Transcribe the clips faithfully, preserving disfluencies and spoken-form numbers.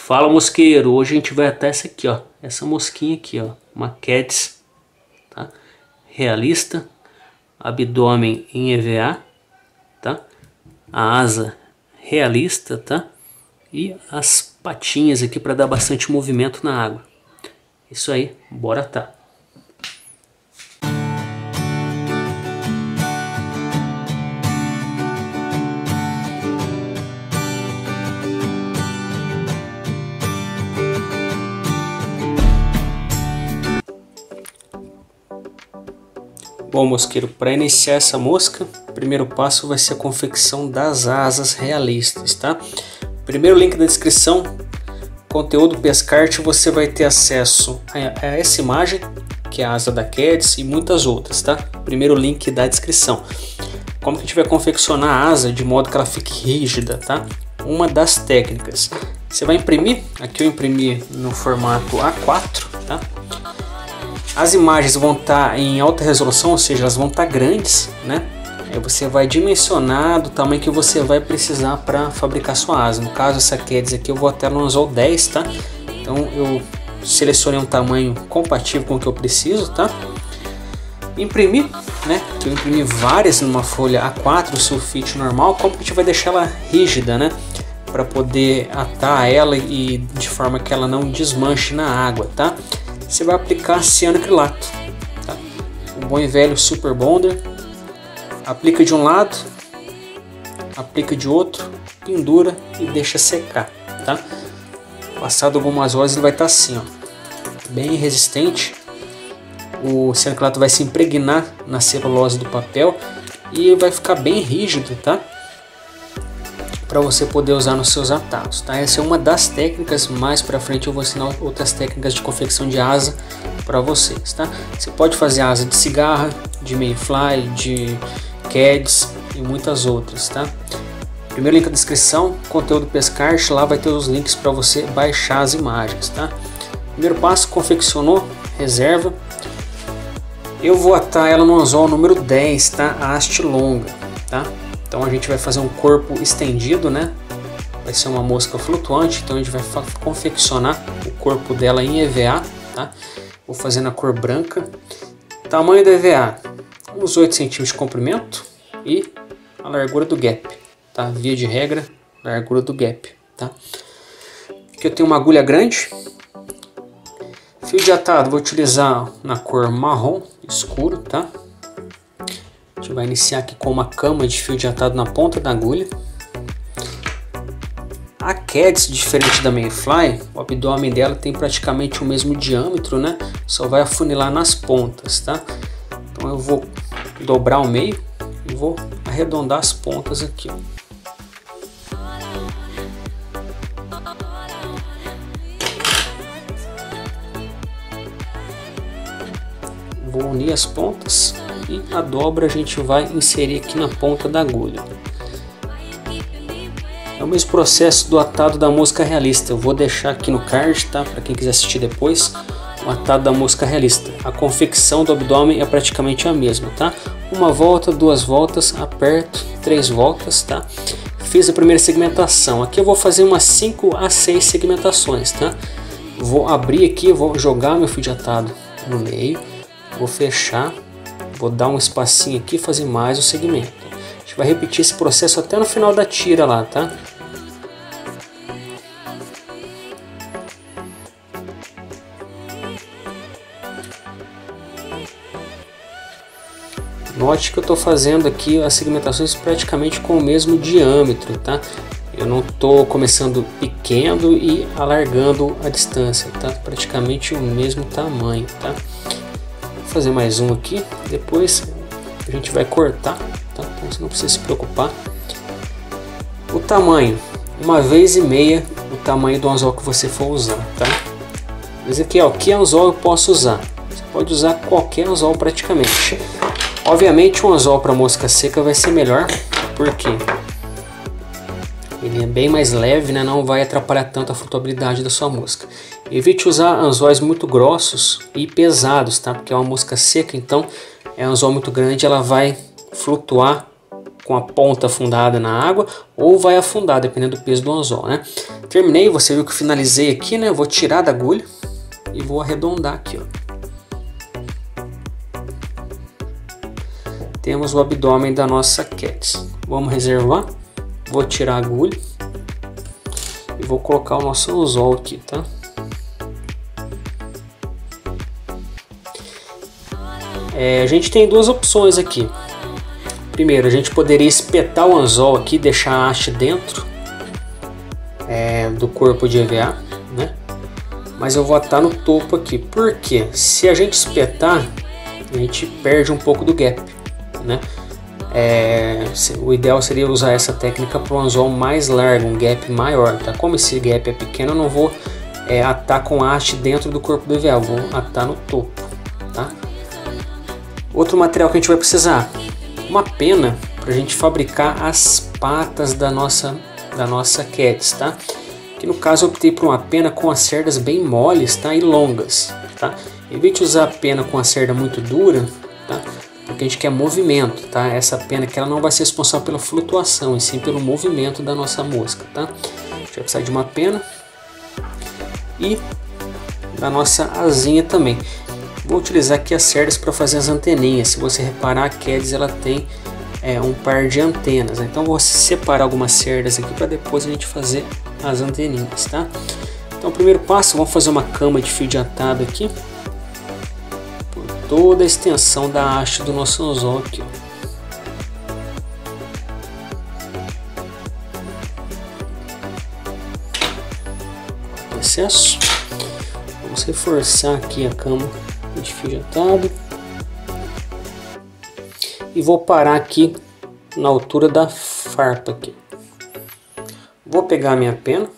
Fala, mosqueiro, hoje a gente vai até essa aqui, ó, essa mosquinha aqui, ó, uma Quedes, tá? Realista, abdômen em E V A, tá? A asa realista, tá? E as patinhas aqui para dar bastante movimento na água. Isso aí, bora tá. Bom, mosqueiro, para iniciar essa mosca, o primeiro passo vai ser a confecção das asas realistas, tá? Primeiro link da descrição, conteúdo Pescarte, você vai ter acesso a, a essa imagem, que é a asa da Quedes e muitas outras, tá? Primeiro link da descrição. Como que a gente vai confeccionar a asa de modo que ela fique rígida, tá? Uma das técnicas. Você vai imprimir, aqui eu imprimi no formato A quatro, tá? As imagens vão estar em alta resolução, ou seja, elas vão estar grandes, né? Aí você vai dimensionar do tamanho que você vai precisar para fabricar sua asa. No caso, essa Quedes aqui eu vou até no anzol dez, tá? Então eu selecionei um tamanho compatível com o que eu preciso, tá? Imprimir, né? Eu imprimi várias numa folha A quatro sulfite normal, como que a gente vai deixar ela rígida, né? Para poder atar ela e de forma que ela não desmanche na água, tá? Você vai aplicar cianoacrilato, tá? O bom e velho Super Bonder. Aplica de um lado, aplica de outro, pendura e deixa secar, tá? Passado algumas horas ele vai estar assim, ó, bem resistente. O cianoacrilato vai se impregnar na celulose do papel e vai ficar bem rígido, tá? Para você poder usar nos seus atados, tá? Essa é uma das técnicas. Mais para frente eu vou ensinar outras técnicas de confecção de asa para vocês, tá? Você pode fazer asa de cigarra, de mayfly, de Quedes e muitas outras, tá? Primeiro link na descrição, conteúdo Pescarte, lá vai ter os links para você baixar as imagens, tá? Primeiro passo, confeccionou, reserva. Eu vou atar ela no anzol número dez, tá? A haste longa, tá? Então a gente vai fazer um corpo estendido, né? Vai ser uma mosca flutuante, então a gente vai confeccionar o corpo dela em E V A, tá? Vou fazer na cor branca. Tamanho do E V A, uns oito centímetros de comprimento e a largura do gap, tá? Via de regra, largura do gap, tá? Aqui eu tenho uma agulha grande. Fio de atado vou utilizar na cor marrom escuro, tá? A gente vai iniciar aqui com uma cama de fio de atado na ponta da agulha. A Quedes, diferente da mayfly, o abdômen dela tem praticamente o mesmo diâmetro, né? Só vai afunilar nas pontas, tá? Então eu vou dobrar o meio e vou arredondar as pontas aqui, ó. Vou unir as pontas e a dobra a gente vai inserir aqui na ponta da agulha. É o mesmo processo do atado da mosca realista. Eu vou deixar aqui no card, tá? Para quem quiser assistir depois, o atado da mosca realista. A confecção do abdômen é praticamente a mesma, tá? Uma volta, duas voltas, aperto, três voltas, tá? Fiz a primeira segmentação. Aqui eu vou fazer umas cinco a seis segmentações, tá? Vou abrir aqui, vou jogar meu fio de atado no meio, vou fechar. Vou dar um espacinho aqui e fazer mais um segmento. A gente vai repetir esse processo até no final da tira lá, tá? Note que eu estou fazendo aqui as segmentações praticamente com o mesmo diâmetro, tá? Eu não estou começando pequeno e alargando a distância, tá? Praticamente o mesmo tamanho, tá? Fazer mais um aqui, depois a gente vai cortar, tá? Então você não precisa se preocupar. O tamanho, uma vez e meia o tamanho do anzol que você for usar, tá? Mas aqui, ó, que anzol eu posso usar? Você pode usar qualquer anzol praticamente. Obviamente um anzol para mosca seca vai ser melhor, porque ele é bem mais leve, né? Não vai atrapalhar tanto a flutuabilidade da sua mosca. Evite usar anzóis muito grossos e pesados, tá? Porque é uma mosca seca, então é um anzol muito grande, ela vai flutuar com a ponta afundada na água ou vai afundar, dependendo do peso do anzol, né? Terminei, você viu que eu finalizei aqui, né? Eu vou tirar da agulha e vou arredondar aqui, ó. Temos o abdômen da nossa Cats. Vamos reservar. Vou tirar a agulha e vou colocar o nosso anzol aqui, tá? É, a gente tem duas opções aqui. Primeiro, a gente poderia espetar o anzol aqui, deixar a haste dentro é, do corpo de E V A, né? Mas eu vou atar no topo aqui. Por quê? Se a gente espetar, a gente perde um pouco do gap, né? É, o ideal seria usar essa técnica para um anzol mais largo, um gap maior, tá? Como esse gap é pequeno, eu não vou é, atar com a haste dentro do corpo do E V A, eu vou atar no topo, tá? Outro material que a gente vai precisar, uma pena para a gente fabricar as patas da nossa, da nossa Cats, tá? Que no caso eu optei por uma pena com as cerdas bem moles, tá? E longas, tá? Evite usar a pena com a cerda muito dura, tá? Porque a gente quer movimento, tá? Essa pena que ela não vai ser responsável pela flutuação, e sim pelo movimento da nossa mosca, tá? A gente vai precisar de uma pena e da nossa asinha também. Vou utilizar aqui as cerdas para fazer as anteninhas. Se você reparar, a Cats ela tem é, um par de antenas. Então vou separar algumas cerdas aqui para depois a gente fazer as anteninhas, tá? Então, o primeiro passo, vamos fazer uma cama de fio de atado aqui por toda a extensão da haste do nosso anzol aqui, ó. Excesso. Vamos reforçar aqui a cama de fio de atado e vou parar aqui na altura da farpa aqui. Vou pegar a minha pena,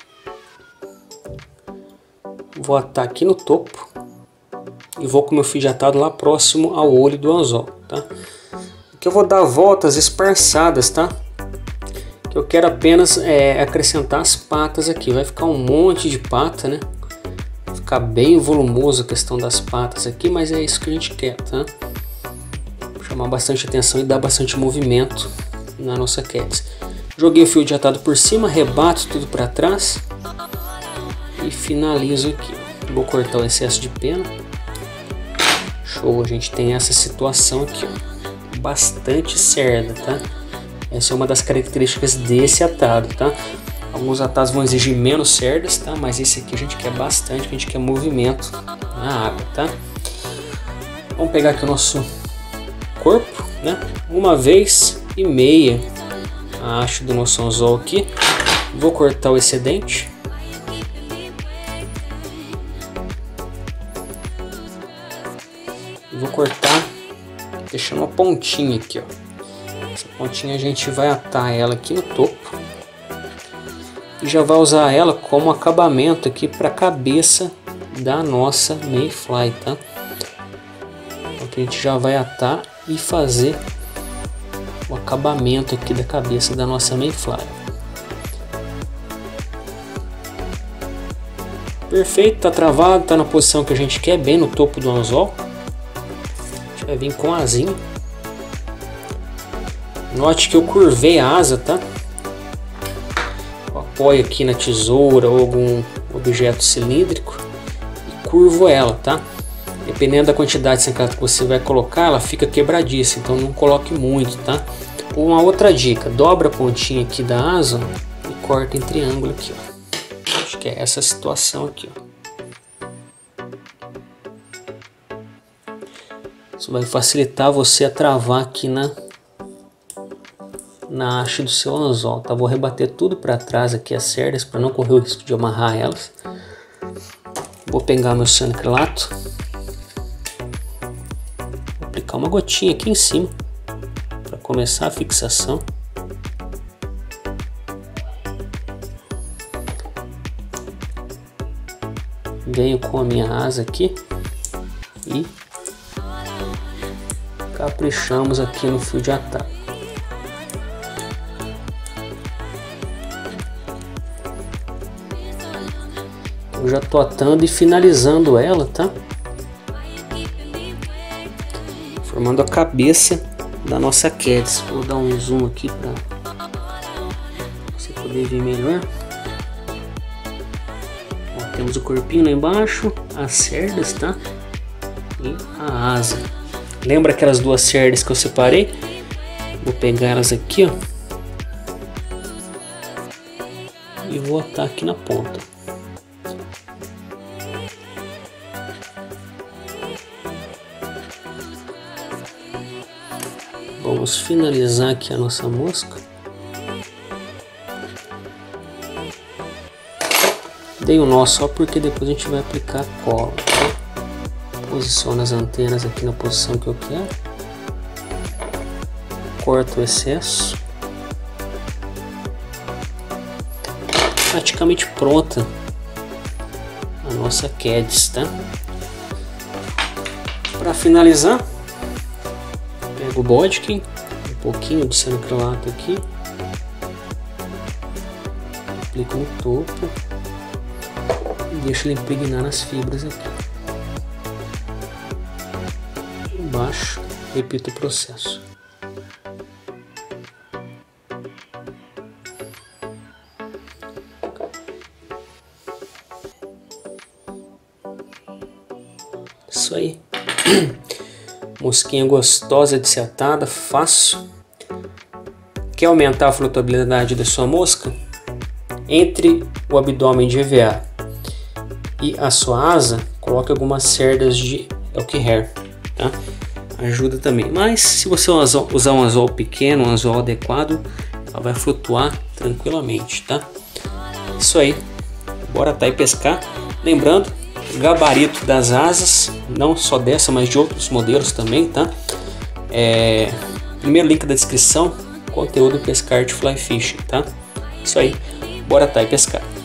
vou atar aqui no topo e vou com meu fio de atado lá próximo ao olho do anzol, tá? Aqui eu vou dar voltas esparçadas, tá? Que eu quero apenas é, acrescentar as patas aqui. Vai ficar um monte de pata, né? Ficar bem volumoso a questão das patas aqui, mas é isso que a gente quer, tá? Chamar bastante atenção e dar bastante movimento na nossa Cats. Joguei o fio de atado por cima, rebato tudo para trás e finalizo aqui. Vou cortar o excesso de pena. Show, a gente tem essa situação aqui, ó. Bastante cerda, tá? Essa é uma das características desse atado, tá? Alguns atados vão exigir menos cerdas, tá? Mas esse aqui a gente quer bastante, a gente quer movimento na água, tá? Vamos pegar aqui o nosso corpo, né? Uma vez e meia a haste do nosso anzol aqui. Vou cortar o excedente. Vou cortar deixando uma pontinha aqui, ó. Essa pontinha a gente vai atar ela aqui no topo. E já vai usar ela como acabamento aqui para a cabeça da nossa Mayfly, tá? Então aqui a gente já vai atar e fazer o acabamento aqui da cabeça da nossa Mayfly. Perfeito, tá travado, tá na posição que a gente quer, bem no topo do anzol. A gente vai vir com a asinha. Note que eu curvei a asa, tá? Apoio aqui na tesoura ou algum objeto cilíndrico e curvo ela, tá? Dependendo da quantidade de sancada que você vai colocar, ela fica quebradiça, então não coloque muito, tá? Uma outra dica, dobra a pontinha aqui da asa e corta em triângulo aqui, ó. Acho que é essa situação aqui, ó. Isso vai facilitar você a travar aqui na na haste do seu anzol, tá? Vou rebater tudo para trás aqui as cerdas para não correr o risco de amarrar elas. Vou pegar meu cianocrilato, vou aplicar uma gotinha aqui em cima para começar a fixação. Venho com a minha asa aqui e caprichamos aqui no fio de atado. Eu já tô atando e finalizando ela, tá? Formando a cabeça da nossa Cats. Vou dar um zoom aqui para você poder ver melhor. Ó, temos o corpinho lá embaixo, as cerdas, tá? E a asa. Lembra aquelas duas cerdas que eu separei? Vou pegar elas aqui, ó, e vou botar aqui na ponta. Vamos finalizar aqui a nossa mosca. Dei um nó só porque depois a gente vai aplicar a cola, tá? Posiciono as antenas aqui na posição que eu quero. Corto o excesso. Praticamente pronta a nossa Cats, tá? Para finalizar, pego o Bodkin, um pouquinho de cianocrilato aqui, aplico no topo e deixo ele impregnar nas fibras aqui. Embaixo, repito o processo. Isso aí. Mosquinha gostosa de ser atada, fácil. Quer aumentar a flutuabilidade da sua mosca? Entre o abdômen de E V A e a sua asa, coloque algumas cerdas de elk hair, tá? Ajuda também. Mas se você usar um anzol pequeno, um anzol adequado, ela vai flutuar tranquilamente, tá? Isso aí. Bora tá e pescar. Lembrando, gabarito das asas, não só dessa, mas de outros modelos também, tá? É, primeiro link da descrição, conteúdo Pescarte Fly Fishing, tá? Isso aí, bora tá e pescar.